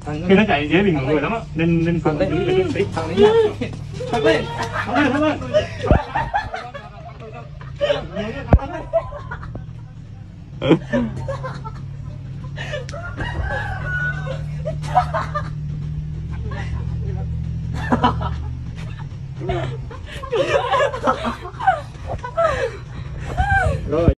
khi nó chạy dễ bị ngược người lắm á, nên phun tí tí. Thằng đấy thằng lên Thắng lên. Rồi.